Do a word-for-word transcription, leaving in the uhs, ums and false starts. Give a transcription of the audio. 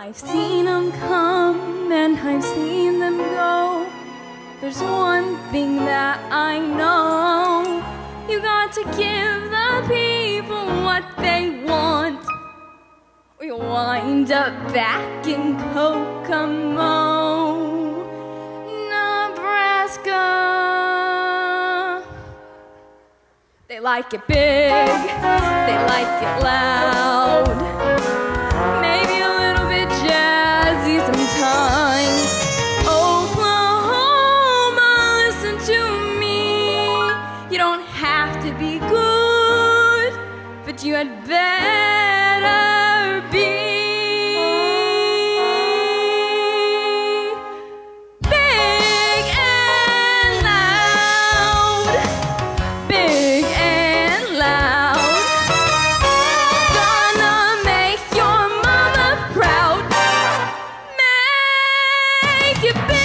I've seen them come and I've seen them go. There's one thing that I know. You got to give the people what they want, or you'll wind up back in Kokomo, Nebraska. They like it big, they like it loud, maybe a little bit jazzy sometimes. Oklahoma, listen to me. You don't have to be good, but you had better be big and loud, big and loud. Gonna make your mama proud. Make it big.